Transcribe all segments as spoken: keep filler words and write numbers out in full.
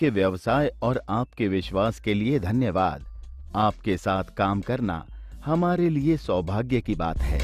आपके व्यवसाय और आपके विश्वास के लिए धन्यवाद। आपके साथ काम करना हमारे लिए सौभाग्य की बात है।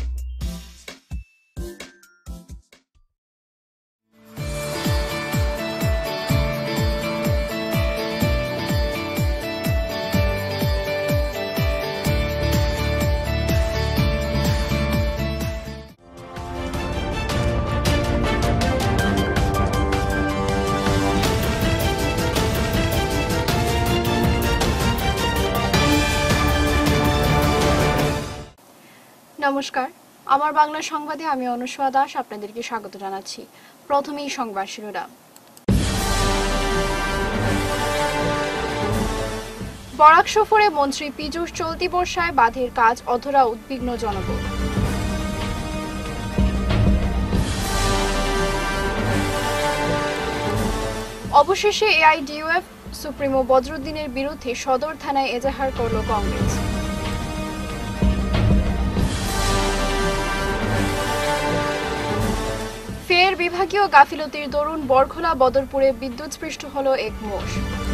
নমস্কার, আমার বাংলা সংবাদে আমি অনুষ্কা দাস আপনাদেরকে স্বাগত জানাচ্ছি। প্রথমেই সংবাদ শিরোনাম। বরাক সফরে মন্ত্রী পীযূষ চলতি বর্ষায় বাঁধের কাজ অধরা, উদ্বিগ্ন জনগণ। অবশেষে এআইডিইউএফ সুপ্রিমো বদরুদ্দিনের বিরুদ্ধে সদর থানায় এজাহার করল কংগ্রেস। ফের বিভাগীয় গাফিলতির দরুন বরখোলা বদরপুরে বিদ্যুৎস্পৃষ্ট হল এক মোষ।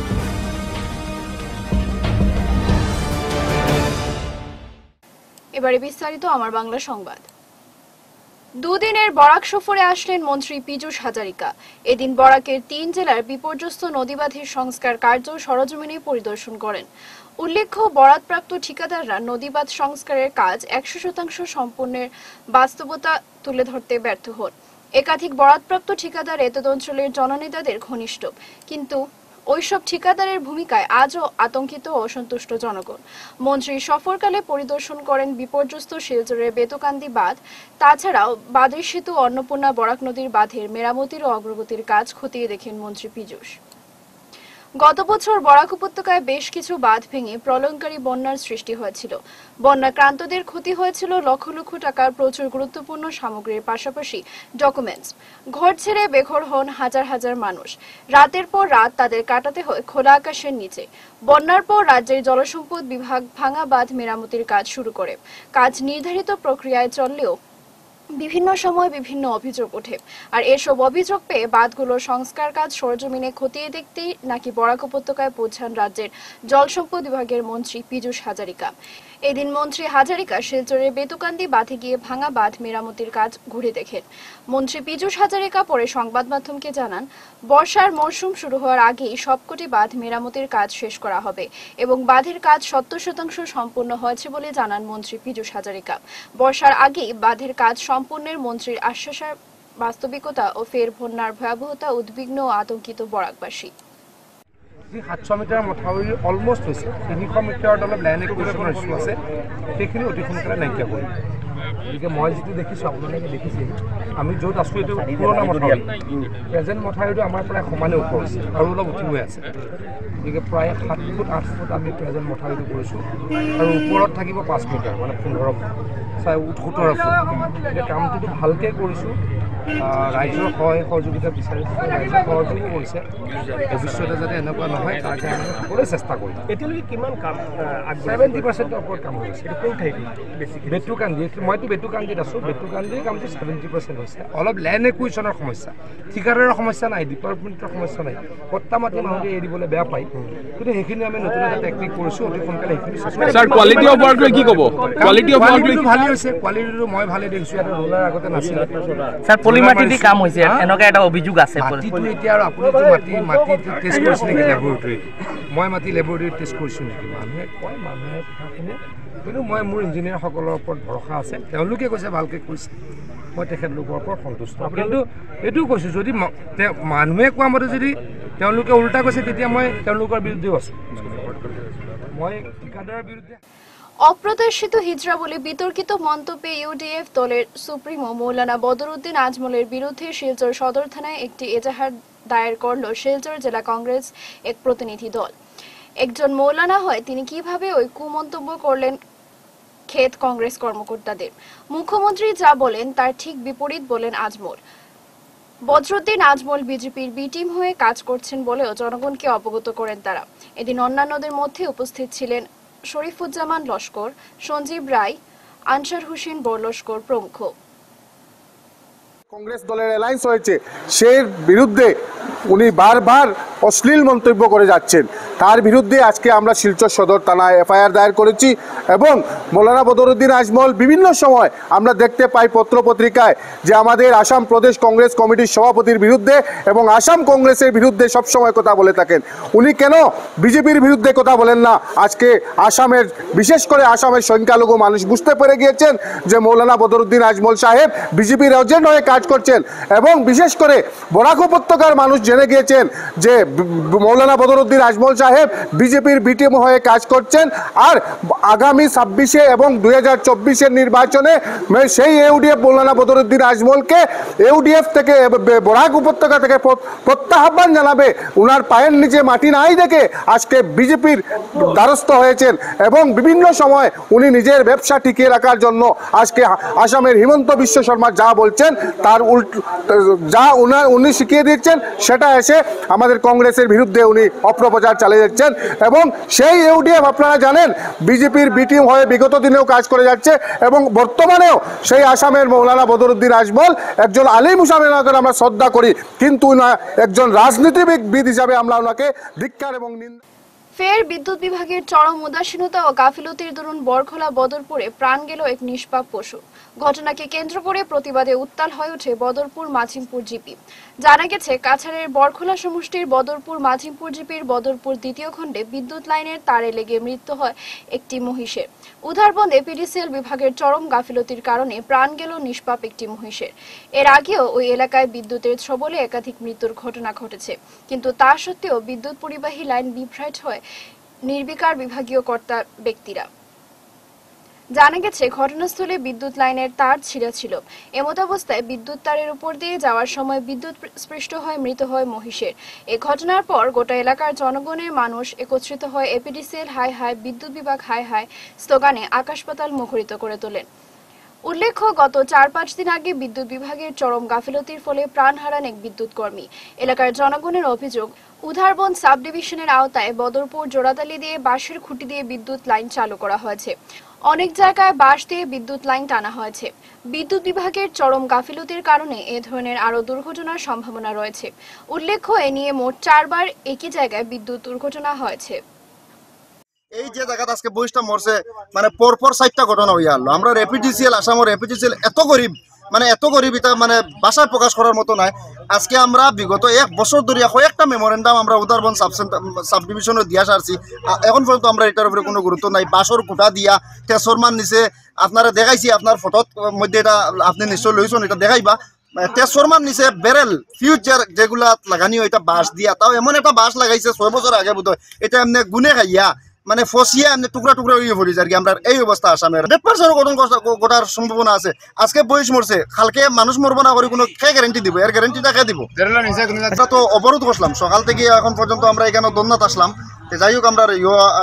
এবারে বিস্তারিত আমার বাংলা সংবাদ। দুদিনের বরাক সফরে আসলেন মন্ত্রী পীযূষ হাজারিকা। এদিন বরাকের তিন জেলার বিপর্যস্ত নদীবাঁধের সংস্কার কার্য সরজমিনে পরিদর্শন করেন। উল্লেখ্য, বরাদপ্রাপ্ত ঠিকাদাররা নদীবাঁধ সংস্কারের কাজ একশো শতাংশ সম্পূর্ণের বাস্তবতা তুলে ধরতে ব্যর্থ হন। একাধিক বরাদপ্রাপ্ত ঠিকাদার এতদ অঞ্চলের জননেতাদের ঘনিষ্ঠ, কিন্তু ওইসব ঠিকাদারের ভূমিকায় আজও আতঙ্কিত ও অসন্তুষ্ট জনগণ। মন্ত্রী সফরকালে পরিদর্শন করেন বিপর্যস্ত শিলচরের বেতকান্দি বাঁধ। তাছাড়াও বাঁধের সেতু অন্নপূর্ণা বরাক নদীর বাঁধের মেরামতির ও অগ্রগতির কাজ খতিয়ে দেখেন মন্ত্রী পীযূষ। গত বছর বরাক উপত্যকায় বেশ কিছু বাঁধ ভেঙে প্রলয়ঙ্কারী বন্যার সৃষ্টি হয়েছিল। বন্যাক্রান্তদের ক্ষতি হয়েছিল লক্ষ লক্ষ টাকার প্রচুর গুরুত্বপূর্ণ সামগ্রীর পাশাপাশি ডকুমেন্টস। ঘর ছেড়ে বেঘর হন হাজার হাজার মানুষ। রাতের পর রাত তাদের কাটাতে হয় খোলা আকাশের নিচে। বন্যার পর রাজ্যের জলসম্পদ বিভাগ ভাঙা বাঁধ মেরামতির কাজ শুরু করে। কাজ নির্ধারিত প্রক্রিয়ায় চললেও বিভিন্ন সময় বিভিন্ন অভিযোগ ওঠে। আর এসব অভিযোগ পেয়ে বাঁধগুলোর সংস্কার কাজ সরজমিনে খতিয়ে দেখতেই নাকি বরাক উপত্যকায় পৌঁছান রাজ্যের জলসম্পদ বিভাগের মন্ত্রী পীযূষ হাজারিকা। এদিন মন্ত্রী হাজারিকা শিলচরের বেতুকান্দি বাঁধে গিয়ে ভাঙা বাঁধ মেরামতির কাজ ঘুরে দেখেন। মন্ত্রী পীযূষ হাজারিকা পরে সংবাদ মাধ্যমকে জানান, বর্ষার মরশুম শুরু হওয়ার আগেই সবকটি বাঁধ মেরামতির কাজ শেষ করা হবে এবং বাঁধের কাজ সত্তর শতাংশ সম্পূর্ণ হয়েছে বলে জানান মন্ত্রী পীযূষ হাজারিকা। বর্ষার আগেই বাঁধের কাজ সম্পূর্ণের মন্ত্রীর আশ্বাসের বাস্তবিকতা ও ফের বন্যার ভয়াবহতা উদ্বিগ্ন ও আতঙ্কিত বরাকবাসী। সাতশ মিটাৰ মথাউৰি অলমষ্ট হৈছে, তিনিশ মিটাৰত অলপ লাইন একুৱেশ্যন ইছ্যু আছে, সেইখিনি অতি সোনকালে নাইকিয়া কৰিম। গতিকে মই যিটো দেখিছোঁ, আপোনালোকে দেখিছে, আমি য'ত আছোঁ এইটো পুৰণা মথাউৰি। প্ৰেজেণ্ট মথাউৰিটো আমাৰ প্ৰায় সমানে ওখ হৈছে আৰু অলপ উঠি গৈ আছে। গতিকে প্ৰায় সাত ফুট আঠ ফুট আমি প্ৰেজেণ্ট মথাউৰিটো কৰিছোঁ আৰু ওপৰত থাকিব পাঁচ মিটাৰ, মানে পোন্ধৰ ফুট চাই সোতৰ ফুট। গতিকে কামটোতো ভালকৈ কৰিছোঁ। ৰাইজৰ সহায় সহযোগিতা বিচাৰিছোঁ, ৰাইজৰ সহযোগো কৰিছে। ভৱিষ্যতে যাতে এনেকুৱা নহয় তাৰ কাৰণে সকলোৱে চেষ্টা কৰিম। এতিয়ালৈকে কিমান কাম? ছেভেণ্টি পাৰ্চেণ্টৰ ওপৰত কাম হৈছে। কোন ঠাইত? বেতুকান্দি। মইতো বেতুকান্দিত আছোঁ। বেতুকান্দিৰ কামটো ছেভেণ্টি পাৰ্চেণ্ট হৈছে। অলপ লেণ্ড একুইশ্যনৰ সমস্যা, ঠিকাদাৰৰ সমস্যা নাই, ডিপাৰ্টমেণ্টৰ সমস্যা নাই। পট্টা মাটি মানুহে এৰি দিবলৈ বেয়া পায়, কিন্তু সেইখিনি আমি নতুন এটা টেকনিক কৰিছোঁ, অতি সোনকালে সেইখিনি স্যার কোৱালিটি অফ ৱৰ্ক কি ক'ব? কোৱালিটি অফ ৱৰ্ক ভালেই হৈছে। কোৱালিটিটো মই ভালেই দেখিছোঁ। এটা ৰোলাৰ আগতে নাছিল। স্যার পলিমাটি দি কাম হৈছে, এনেকুৱা এটা অভিযোগ আছে। মাটিটো এতিয়া আৰু আপুনিতো মাটি মাটি টেষ্ট কৰিছে নেকি লেবৰেটৰীত? মই মাটি লেবৰেটৰীত টেষ্ট কৰিছোঁ নেকি? মানুহে কয়, মানুহে কথা শুনে, কিন্তু মই মোৰ ইঞ্জিনিয়াৰসকলৰ ওপৰত ভৰসা আছে। তেওঁলোকে কৈছে ভালকৈ কৈছে, মই তেখেতলোকৰ ওপৰত সন্তুষ্ট। কিন্তু এইটোও কৈছোঁ, যদি মানুহে কোৱা মতে যদি তেওঁলোকে উল্টা কৈছে, তেতিয়া মই তেওঁলোকৰ বিৰুদ্ধেও আছোঁ। মই ঠিকাদাৰৰ বিৰুদ্ধে। অপ্রত্যাশিত হিজড়া বলে বিতর্কিত মন্তব্যে ইউডিএফ দলের সুপ্রিমো মৌলানা বদরুদ্দিন আজমলের বিরুদ্ধে শিলচর সদর থানায় একটি এজাহার দায়ের করল শিলচর জেলা কংগ্রেস এক প্রতিনিধি দল। একজন মৌলানা হয় তিনি কিভাবে ওই কুমন্তব্য করলেন ক্ষেত কংগ্রেস কর্মকর্তাদের। মুখ্যমন্ত্রী যা বলেন তার ঠিক বিপরীত বলেন আজমল। বদরুদ্দিন আজমল বিজেপির বি টিম হয়ে কাজ করছেন বলেও জনগণকে অবগত করেন তারা। এদিন অন্যান্যদের মধ্যে উপস্থিত ছিলেন শরীফুজ্জামান লস্কর, সঞ্জীব রায়, আনসার হোসেন বরলস্কর প্রমুখ। কংগ্রেস দলের অ্যালায়েন্স হয়েছে, সেই বিরুদ্ধে উনি বারবার অশ্লীল মন্তব্য করে যাচ্ছেন, তার বিরুদ্ধে আজকে আমরা শিলচর সদর থানায় এফআইআর দায়ের করেছি এবং মৌলানা বদরুদ্দিন আজমল বিভিন্ন সময় আমরা দেখতে পাই পত্রপত্রিকায় যে আমাদের আসাম প্রদেশ কংগ্রেস কমিটির সভাপতির বিরুদ্ধে এবং আসাম কংগ্রেসের বিরুদ্ধে সবসময় কথা বলে থাকেন। উনি কেন বিজেপির বিরুদ্ধে কথা বলেন না? আজকে আসামের বিশেষ করে আসামের সংখ্যালঘু মানুষ বুঝতে পেরে গিয়েছেন যে মৌলানা বদরুদ্দিন আজমল সাহেব বিজেপির এজেন্ট হয়ে কাজ করছেন এবং বিশেষ করে বরাক উপত্যকার মানুষ জেনে গিয়েছেন যে মৌলানা বদরুদ্দিন আজমল সাহেব বিজেপির বিটিএম হয়ে কাজ করছেন। আর আগামী ছাব্বিশে এবং দুই হাজার চব্বিশের নির্বাচনে সেই ইউডিএফ মৌলানা বদরুদ্দিন আজমলকে ইউডিএফ থেকে বরাক উপত্যকা থেকে প্রত্যাহ্বান জানাবে। উনার পায়ের নিচে মাটি নাই দেখে আজকে বিজেপির দ্বারস্থ হয়েছেন এবং বিভিন্ন সময় উনি নিজের ব্যবসা টিকিয়ে রাখার জন্য আজকে আসামের হিমন্ত বিশ্ব শর্মা যা বলছেন তার উল্ট যা উনার উনি শিখিয়ে দিচ্ছেন সেটা এসে আমাদের কংগ্রেসের বিরুদ্ধে উনি অপপ্রচার চালিয়ে যাচ্ছেন এবং সেই ইউডিএফ আপনারা জানেন বিজেপির বিটিএম হয়ে বিগত দিনেও কাজ করে যাচ্ছে এবং বর্তমানেও সেই আসামের মৌলানা বদরুদ্দিন আজমল একজন আলিম হিসাবে আমরা শ্রদ্ধা করি, কিন্তু একজন রাজনীতিবিদ হিসাবে আমরা ওনাকে ধিক্কার এবং নিন্দা। ফের বিদ্যুৎ বিভাগের চরম উদাসীনতা ও গাফিলতির দরুন বরখোলা বদরপুরে প্রাণ গেল এক নিষ্পাপ পশু। ঘটনাকে কেন্দ্র করে প্রতিবাদে উত্তাল হয়ে ওঠে বদরপুর মাঝিমপুর জিপি। জানা গেছে কাছাড়ের বরখোলা সমষ্টির বদরপুর মাঝিমপুর জিপির বদরপুর দ্বিতীয় খণ্ডে বিদ্যুৎ লাইনের তারে লেগে মৃত্যু হয় একটি মহিষের। উধারবন্দে পিডিসিএল বিভাগের চরম গাফিলতির কারণে প্রাণ গেল নিষ্পাপ একটি মহিষের। এর আগেও ওই এলাকায় বিদ্যুতের ছবলে একাধিক মৃত্যুর ঘটনা ঘটেছে, কিন্তু তা সত্ত্বেও বিদ্যুৎ পরিবাহী লাইন বিভ্রাট হয় নির্বিকার বিভাগীয় কর্তা ব্যক্তিরা। জানা গেছে ঘটনাস্থলে বিদ্যুৎ লাইনের তার ছিঁড়া ছিল। এমতাবস্থায় বিদ্যুৎ তারের উপর দিয়ে যাওয়ার সময় বিদ্যুৎ স্পৃষ্ট হয় মৃত হয় মহিষের। এ ঘটনার পর গোটা এলাকার জনগণের মানুষ একত্রিত হয় এপিডিসিএল হাই হাই, বিদ্যুৎ বিভাগ হাই হাই স্লোগানে আকাশ পাতাল মুখরিত করে তোলেন। উল্লেখ্য, গত চার পাঁচ দিন আগে বিদ্যুৎ বিভাগের চরম গাফিলতির ফলে প্রাণ হারান এক বিদ্যুৎ কর্মী। এলাকার জনগণের অভিযোগ, উধারবন্দ সাব ডিভিশনের আওতায় বদরপুর জোড়াতালি দিয়ে বাঁশের খুঁটি দিয়ে বিদ্যুৎ লাইন চালু করা হয়েছে। অনেক জায়গায় বাঁশ দিয়ে বিদ্যুৎ লাইন টানা হয়েছে। বিদ্যুৎ বিভাগের চরম গাফিলতির কারণে এ ধরনের আরো দুর্ঘটনার সম্ভাবনা রয়েছে। উল্লেখ্য, এ নিয়ে মোট চারবার একই জায়গায় বিদ্যুৎ দুর্ঘটনা হয়েছে। এই যে জায়গাটা আজকে বইসটা মরছে, মানে পরপর সাতটা ঘটনা হইয়া আনলো। আমরা এপিডিসিএল আসামের এপিডিসিএল এত গরিব, মানে এত গরিব এটা মানে ভাষায় প্রকাশ করার মতো নাই। আজকে আমরা বিগত এক বছর ধরে কয়েকটা মেমোরেন্ডাম আমরা উদারবন সাব সাব ডিভিশনে দিয়া সারছি, এখন পর্যন্ত আমরা এটার উপরে কোনো গুরুত্ব নাই। বাঁশর কুটা দিয়া ট্রান্সফরমার নিচে আপনারা দেখাইছি, আপনার ফটোর মধ্যে এটা আপনি নিশ্চয় লইছেন, এটা দেখাইবা। ট্রান্সফরমার নিচে বেরেল ফিউচার যেগুলা লাগানি হয় এটা বাঁশ দিয়া, তাও এমন একটা বাঁশ লাগাইছে ছয় বছর আগে বোধ হয়, এটা এমনি গুনে খাইয়া মানে ফসিয়া এমনি টুকরা টুকরা হয়ে পড়েছে আর কি। আমরা এই অবস্থা আসামের হান্ড্রেড পার্সেন্ট গঠন ঘটার সম্ভাবনা আছে। আজকে বয়স মরছে, কালকে মানুষ মরবো না করে কোনো কে গ্যারেন্টি দিব? এর গ্যারেন্টিটা কে দিব? এটা তো অবরোধ করলাম সকাল থেকে এখন পর্যন্ত, আমরা এখানে দন্নাত আসলাম। যাই হোক, আমরা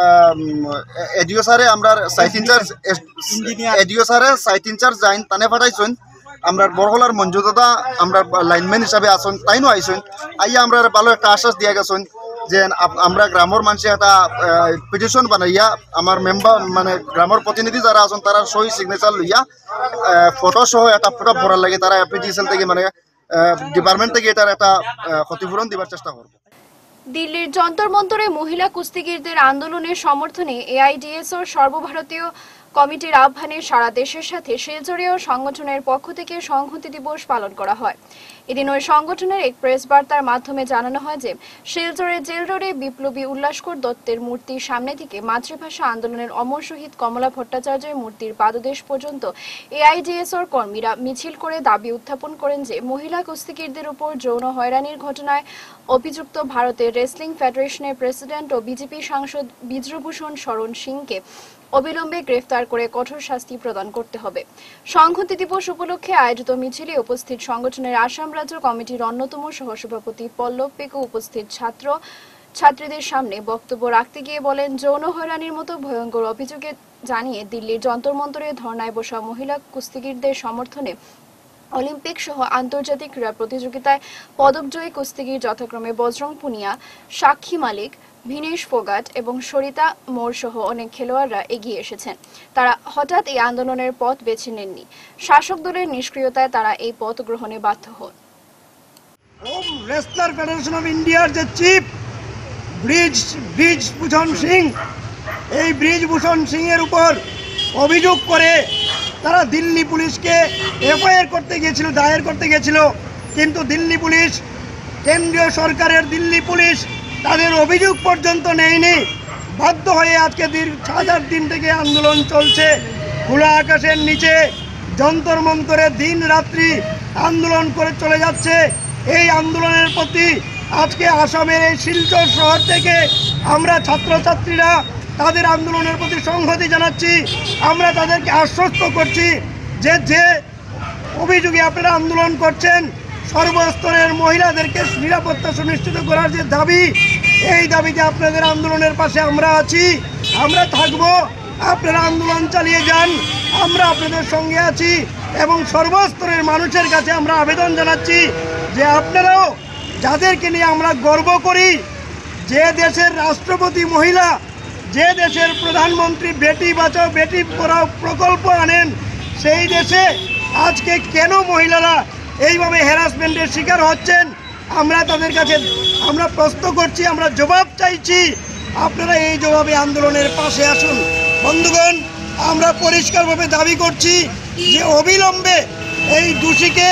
এডিও স্যারে আমরা সাইট ইনচার্জ এডিও স্যারে সাইট ইনচার্জ যাইন তানে পাঠাইছেন। আমরা বরহলার মঞ্জু দাদা আমরা লাইনম্যান হিসাবে আসুন, তাইনও আইসেন। আইয়া আমরা ভালো একটা আশ্বাস দিয়া গেছেন যে আমরা গ্রামের মানুষে একটা পিটিশন বানাইয়া আমার মেম্বার মানে গ্রামের প্রতিনিধি যারা আছেন তারা সই সিগনেচার লইয়া ফটো সহ একটা ফটো ভরার লাগে তারা পিটিশন থেকে মানে ডিপার্টমেন্ট থেকে এটার একটা ক্ষতিপূরণ দেওয়ার চেষ্টা করবো। দিল্লির যন্তর মন্তরে মহিলা কুস্তিগীরদের আন্দোলনের সমর্থনে এআইডিএসওর সর্বভারতীয় কমিটির আহ্বানে সারা দেশের সাথে শিলচরেও সংগঠনের পক্ষ থেকে সংহতি দিবস পালন করা হয়। এদিন ওই সংগঠনের এক প্রেস বার্তার মাধ্যমে জানানো হয় যে শিলচরের জেল রোডে বিপ্লবী উল্লাসকর দত্তের মূর্তির সামনে থেকে মাতৃভাষা আন্দোলনের অমর শহীদ কমলা ভট্টাচার্যের মূর্তির পাদদেশ পর্যন্ত এআইডিএসওর কর্মীরা মিছিল করে দাবি উত্থাপন করেন যে মহিলা কুস্তিগীরদের উপর যৌন হয়রানির ঘটনায় অভিযুক্ত ভারতের রেসলিং ফেডারেশনের প্রেসিডেন্ট ও বিজেপি সাংসদ বিজ্রভূষণ শরণ সিংকে অবিলম্বে গ্রেফতার করে কঠোর শাস্তি প্রদান করতে হবে। সংহতি দিবস উপলক্ষে আয়োজিত মিছিলে উপস্থিত সংগঠনের আসাম রাজ্য কমিটির অন্যতম সহসভাপতি পল্লব পেকু উপস্থিত ছাত্র ছাত্রীদের সামনে বক্তব্য রাখতে গিয়ে বলেন, যৌন হয়রানির মতো ভয়ঙ্কর অভিযোগে জানিয়ে দিল্লির যন্তর মন্তরে ধর্নায় বসা মহিলা কুস্তিগীরদের সমর্থনে অলিম্পিক সহ আন্তর্জাতিক ক্রীড়া প্রতিযোগিতায় পদকজয়ী কুস্তিগীর যথাক্রমে বজরং পুনিয়া, সাক্ষী মালিক, ভিনেশ ফোগাট এবং সরিতা মোর সহ অনেক খেলোয়াড়রা এগিয়ে এসেছেন। তারা হঠাৎ এই আন্দোলনের পথ বেছে নেননি। শাসক দলের নিষ্ক্রিয়তায় তারা এই পথ গ্রহণে বাধ্য হন। রেসলার ফেডারেশন অফ ইন্ডিয়ার যে চিফ ব্রিজ ব্রিজভূষণ সিং, এই ব্রিজভূষণ সিংয়ের উপর অভিযোগ করে তারা দিল্লি পুলিশকে এফআইআর করতে গিয়েছিল, দায়ের করতে গিয়েছিল, কিন্তু দিল্লি পুলিশ, কেন্দ্রীয় সরকারের দিল্লি পুলিশ তাদের অভিযোগ পর্যন্ত নেয়নি। বাধ্য হয়ে আজকে দীর্ঘ হাজার দিন থেকে আন্দোলন চলছে। খোলা আকাশের নিচে যন্তর মন্তরে দিন রাত্রি আন্দোলন করে চলে যাচ্ছে। এই আন্দোলনের প্রতি আজকে আসামের এই শিলচর শহর থেকে আমরা ছাত্রছাত্রীরা তাদের আন্দোলনের প্রতি সংহতি জানাচ্ছি। আমরা তাদেরকে আশ্বস্ত করছি যে যে অভিযোগে আপনারা আন্দোলন করছেন, সর্বস্তরের মহিলাদেরকে নিরাপত্তা সুনিশ্চিত করার যে দাবি, এই দাবিতে আপনাদের আন্দোলনের পাশে আমরা আছি, আমরা থাকব। আপনারা আন্দোলন চালিয়ে যান, আমরা আপনাদের সঙ্গে আছি। এবং সর্বস্তরের মানুষের কাছে আমরা আবেদন জানাচ্ছি যে আপনারাও, যাদেরকে নিয়ে আমরা গর্ব করি, যে দেশের রাষ্ট্রপতি মহিলা, যে দেশের প্রধানমন্ত্রী বেটি বাঁচাও বেটি পড়াও প্রকল্প আনেন, সেই দেশে আজকে কেন মহিলারা এইভাবে হ্যারাসমেন্টের শিকার হচ্ছেন, আমরা তাদের কাছে আমরা প্রশ্ন করছি, আমরা জবাব চাইছি। আপনারা এই জবাবে আন্দোলনের পাশে আসুন। বন্ধুগণ, আমরা পরিষ্কারভাবে দাবি করছি যে অবিলম্বে এই দোষীকে,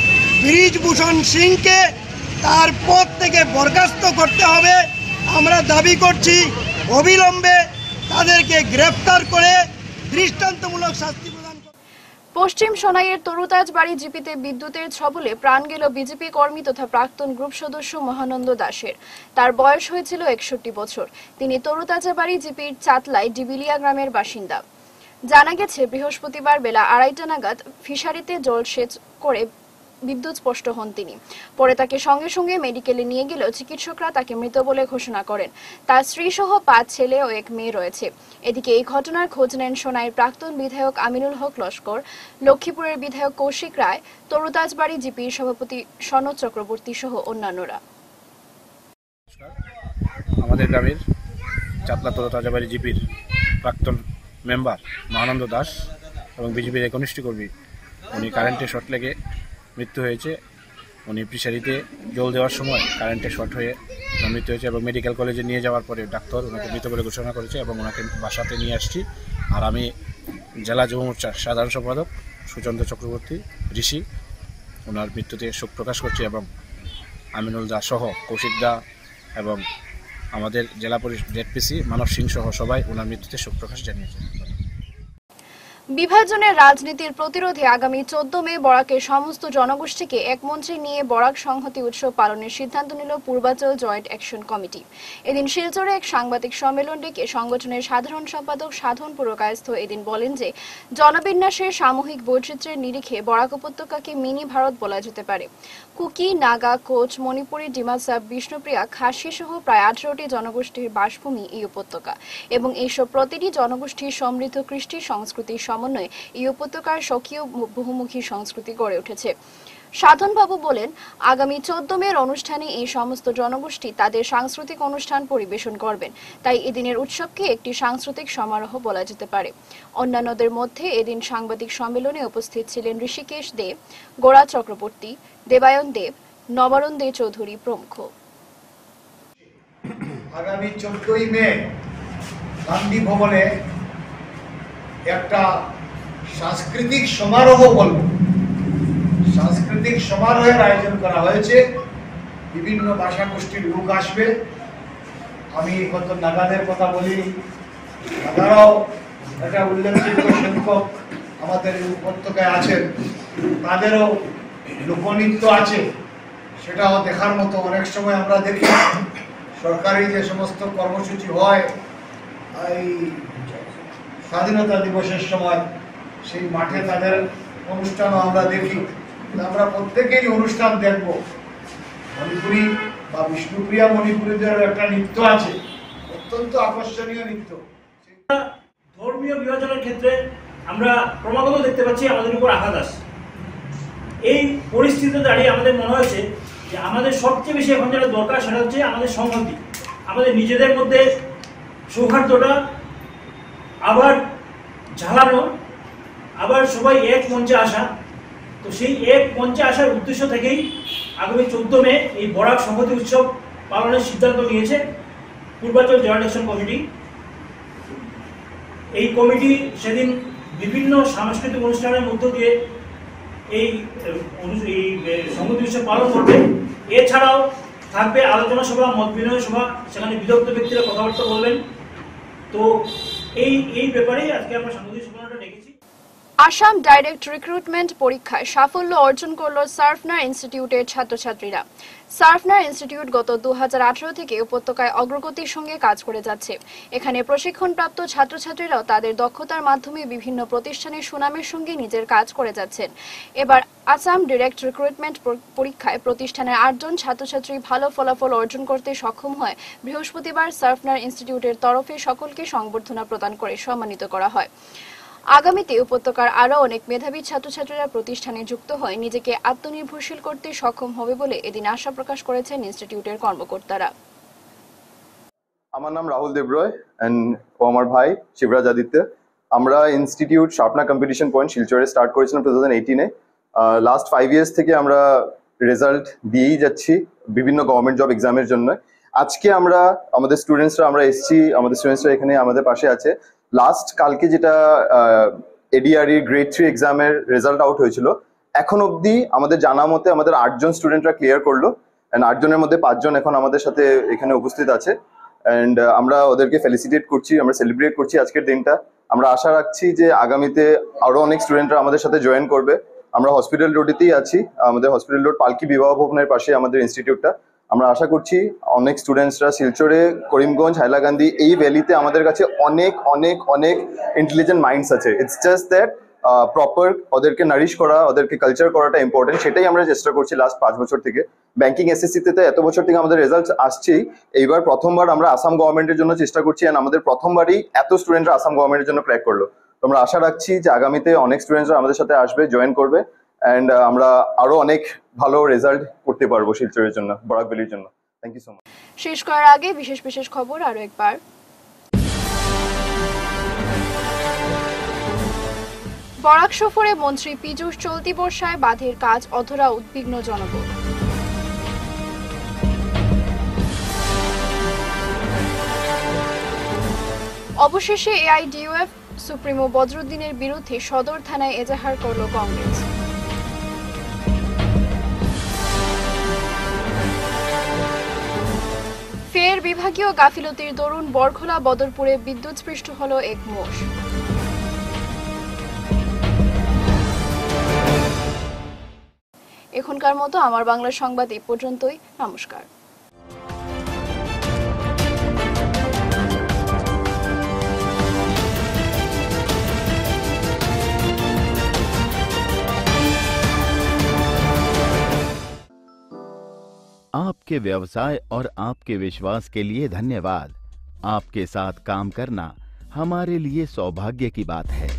ব্রিজভূষণ সিংকে তার পদ থেকে বরখাস্ত করতে হবে। আমরা দাবি করছি অবিলম্বে তাদেরকে গ্রেফতার করে দৃষ্টান্তমূলক শাস্তি প্রদান করতে। পশ্চিম সোনাইয়ের তরুতাজ বাড়ি জিপিতে বিদ্যুতের ছবলে প্রাণ গেল বিজেপি কর্মী তথা প্রাক্তন গ্রুপ সদস্য মহানন্দ দাসের। তার বয়স হয়েছিল একষট্টি বছর। তিনি তরুতাজা বাড়ি জিপির চাতলায় ডিবিলিয়া গ্রামের বাসিন্দা। জানা গেছে, বৃহস্পতিবার বেলা আড়াইটা নাগাদ ফিশারিতে জলসেচ করে বিদ্যুৎ স্পষ্ট হন তিনি। পরে তাকে সঙ্গে সঙ্গে মেডিকেলে নিয়ে গেলেও চিকিৎসকরা তাকে মৃত বলে ঘোষণা করেন। তার স্ত্রী সহ পাঁচ ছেলে ও এক মেয়ে রয়েছে। এদিকে এই ঘটনার খোঁজ নেন সোনাইয়ের প্রাক্তন বিধায়ক আমিনুল হক লস্কর, লক্ষ্মীপুরের বিধায়ক কৌশিক রায়, তরুতাজবাড়ি জিপির সভাপতি সনদ চক্রবর্তী সহ অন্যান্যরা। আমাদের গ্রামের চাতলা তরুতাজাবাড়ি জিপির প্রাক্তন মেম্বার মহানন্দ দাস এবং বিজেপির একনিষ্ঠ কর্মী, উনি কারেন্টে শর্ট লেগে মৃত্যু হয়েছে। উনি ফিশারিতে জল দেওয়ার সময় কারেন্টে শর্ট হয়ে মৃত্যু হয়েছে এবং মেডিকেল কলেজে নিয়ে যাওয়ার পরে ডাক্তার ওনাকে মৃত বলে ঘোষণা করেছে এবং ওনাকে বাসাতে নিয়ে আসছি। আর আমি জেলা যুব মোর্চার সাধারণ সম্পাদক সুচন্দ্র চক্রবর্তী ঋষি ওনার মৃত্যুতে শোক প্রকাশ করছি এবং আমিনুল দা সহ কৌশিক দা এবং আমাদের জেলা পরিষদ জেডপিসি মানব সিং সহ সবাই ওনার মৃত্যুতে শোক প্রকাশ জানিয়েছে। বিভাজনের রাজনীতির প্রতিরোধে আগামী চোদ্দ মে বরাকের সমস্ত জনগোষ্ঠীকে এক মঞ্চে নিয়ে বরাক সংহতি উৎসব পালনের সিদ্ধান্ত নিল পূর্বাঞ্চল জয়েন্ট অ্যাকশন কমিটি। এদিন শিলচরে এক সাংবাদিক সম্মেলন ডেকে সংগঠনের সাধারণ সম্পাদক সাধন পুরকায়স্থ এদিন বলেন যে জনবিন্যাসের সামূহিক বৈচিত্র্যের নিরিখে বরাক উপত্যকাকে মিনি ভারত বলা যেতে পারে। কুকি, নাগা, কোচ, মণিপুরী, ডিমাসা, বিষ্ণুপ্রিয়া, খাসি সহ প্রায় আঠারোটি জনগোষ্ঠীর বাসভূমি এই উপত্যকা এবং এইসব প্রতিটি জনগোষ্ঠীর সমৃদ্ধ কৃষ্টি সংস্কৃতির সমন্বয়ে এই উপত্যকার স্বকীয় বহুমুখী সংস্কৃতি গড়ে উঠেছে। সাধনবাবু বলেন, আগামী চোদ্দ মের অনুষ্ঠানে এই সমস্ত জনগোষ্ঠী তাদের সাংস্কৃতিক অনুষ্ঠান পরিবেশন করবেন। তাই এদিনের উৎসবকে একটি সাংস্কৃতিক সমারোহ বলা যেতে পারে। অন্যান্যদের মধ্যে এদিন সাংবাদিক সম্মেলনে উপস্থিত ছিলেন ঋষিকেশ দেব, গোড়া চক্রবর্তী, দেবায়ন দেব, নবরণ দে চৌধুরী প্রমুখ। আগামী চোদ্দই মে গান্ধী ভবনে একটা সাংস্কৃতিক সমারোহ বলব সাংস্কৃতিক সমারোহের আয়োজন করা হয়েছে। বিভিন্ন ভাষা গোষ্ঠীর লোক আসবে। আমি কত নাগাদের কথা বলি, নাগারাও একটা উল্লেখযোগ্য সংখ্যক আমাদের উপত্যকায় আছেন, তাদেরও লোকনৃত্য আছে, সেটাও দেখার মতো। অনেক সময় আমরা দেখি সরকারি যে সমস্ত কর্মসূচি হয় এই স্বাধীনতা দিবসের সময়, সেই মাঠে তাদের অনুষ্ঠানও আমরা দেখি। আমরা প্রত্যেকেই অনুষ্ঠান দেখব। মণিপুরী বা বিষ্ণুপ্রিয়া মণিপুরীদের একটা নৃত্য আছে, অত্যন্ত আকর্ষণীয় নৃত্য। ধর্মীয় বিভাজনের ক্ষেত্রে আমরা ক্রমাগত দেখতে পাচ্ছি আমাদের উপর আঘাত আসছে। এই পরিস্থিতিতে দাঁড়িয়ে আমাদের মনে হয়েছে যে আমাদের সবচেয়ে বেশি এখন যেটা দরকার সেটা হচ্ছে আমাদের সংহতি, আমাদের নিজেদের মধ্যে সৌহার্দ্যটা আবার ঝালানো, আবার সবাই এক মঞ্চে আসা। তো সেই এক মঞ্চে আসার উদ্দেশ্য থেকেই আগামী চোদ্দ মে এই বরাক সংহতি উৎসব পালনের সিদ্ধান্ত নিয়েছে। Purbanchal joint action committee. এই কমিটি সেদিন বিভিন্ন সাংস্কৃতিক অনুষ্ঠানের মধ্য দিয়ে এই সংহতি উৎসব পালন করবে। এছাড়াও থাকবে আলোচনা সভা, মত বিনিময় সভা, সেখানে বিদগ্ধ ব্যক্তিরা কথাবার্তা বলবেন। তো এই এই ব্যাপারে আজকে আমরা সংহতি সভাটা ডেকেছি। আসাম ডাইরেক্ট রিক্রুটমেন্ট পরীক্ষায় সাফল্য অর্জন করল সার্ফনার ইনস্টিটিউটের ছাত্রছাত্রীরা। সার্ফনার ইনস্টিটিউট গত দু হাজার আঠারো থেকে উপত্যকায় অগ্রগতির সঙ্গে কাজ করে যাচ্ছে। এখানে প্রশিক্ষণপ্রাপ্ত ছাত্রছাত্রীরাও তাদের দক্ষতার মাধ্যমে বিভিন্ন প্রতিষ্ঠানের সুনামের সঙ্গে নিজের কাজ করে যাচ্ছেন। এবার আসাম ডাইরেক্ট রিক্রুটমেন্ট পরীক্ষায় প্রতিষ্ঠানের আটজন ছাত্রছাত্রী ভালো ফলাফল অর্জন করতে সক্ষম হয়। বৃহস্পতিবার সার্ফনার ইনস্টিটিউটের তরফে সকলকে সংবর্ধনা প্রদান করে সম্মানিত করা হয়। আগামীতে উপত্যকার আরও অনেক মেধাবী ছাত্রছাত্রীরা প্রতিষ্ঠানে যুক্ত হয়ে নিজেকে আত্মনির্ভরশীল করতে সক্ষম হবে বলে এদিন আশা প্রকাশ করেছেন ইনস্টিটিউটের কর্মকর্তারা। আমার নাম রাহুল দেবরয় এন্ড ও আমার ভাই শিবরাজ আদিত্য। আমরা ইনস্টিটিউট শার্পনার কম্পিটিশন পয়েন্ট শিলচরে স্টার্ট করেছিলাম টু থাউজেন্ড এইটিনে। লাস্ট ফাইভ ইয়ার্স থেকে আমরা রেজাল্ট দিয়েই যাচ্ছি বিভিন্ন গভর্নমেন্ট জব এক্সামের জন্য। আজকে আমরা আমাদের স্টুডেন্টসরা আমরা এসেছি, আমাদের স্টুডেন্টসরা এখানে আমাদের পাশে আছে। লাস্ট কালকে যেটা এডিআরই গ্রেড থ্রি এক্সামের রেজাল্ট আউট হয়েছিল, এখন অবধি আমাদের জানা মতে আমাদের আটজন স্টুডেন্টরা ক্লিয়ার করলো অ্যান্ড আটজনের মধ্যে পাঁচজন এখন আমাদের সাথে এখানে উপস্থিত আছে অ্যান্ড আমরা ওদেরকে ফেলিসিটেট করছি, আমরা সেলিব্রেট করছি আজকের দিনটা। আমরা আশা রাখছি যে আগামীতে আরও অনেক স্টুডেন্টরা আমাদের সাথে জয়েন করবে। আমরা হসপিটাল রোডেতেই আছি, আমাদের হসপিটাল রোড পালকি বিবাহ ভবনের পাশে আমাদের ইনস্টিটিউটটা। আমরা আশা করছি অনেক স্টুডেন্টসরা শিলচরে, করিমগঞ্জ, হাইলাকান্দি এই ভ্যালিতে আমাদের কাছে অনেক অনেক অনেক ইন্টেলিজেন্ট মাইন্ডস আছে। ইটস জাস্ট দ্যাট প্রপার ওদেরকে নারিশ করা, ওদেরকে কালচার করাটা ইম্পর্টেন্ট, সেটাই আমরা চেষ্টা করছি লাস্ট পাঁচ বছর থেকে। ব্যাংকিং এসএসসিতে তো এত বছর থেকে আমাদের রেজাল্ট আসছেই, এইবার প্রথমবার আমরা আসাম গভর্নমেন্টের জন্য চেষ্টা করছি অ্যান্ড আমাদের প্রথমবারই এত স্টুডেন্টরা আসাম গভর্নমেন্টের জন্য ক্র্যাক করলো। তো আমরা আশা রাখছি যে আগামীতে অনেক স্টুডেন্টসরা আমাদের সাথে আসবে, জয়েন করবে অ্যান্ড আমরা আরও অনেক ভালো রেজাল্ট করতে পারবো শিলচরের জন্য, বরাক ভ্যালির জন্য। Thank you so much. শেষ করার আগে বিশেষ বিশেষ খবর আরো একবার। বরাক সফরে মন্ত্রী পীযূষ চলতি বর্ষায় বাঁধের কাজ অধরা, উদ্বিগ্ন জনগণ। অবশেষে এআইডিইউএফ সুপ্রিমো বদরুদ্দিনের বিরুদ্ধে সদর থানায় এজাহার করল কংগ্রেস। ফের বিভাগীয় গাফিলতির দরুন বরখোলা বদরপুরে বিদ্যুৎস্পৃষ্ট হল এক মোষ। এখনকার মতো আমার বাংলা সংবাদ এই পর্যন্তই। নমস্কার। आपके व्यवसाय और आपके विश्वास के लिए धन्यवाद। आपके साथ काम करना हमारे लिए सौभाग्य की बात है।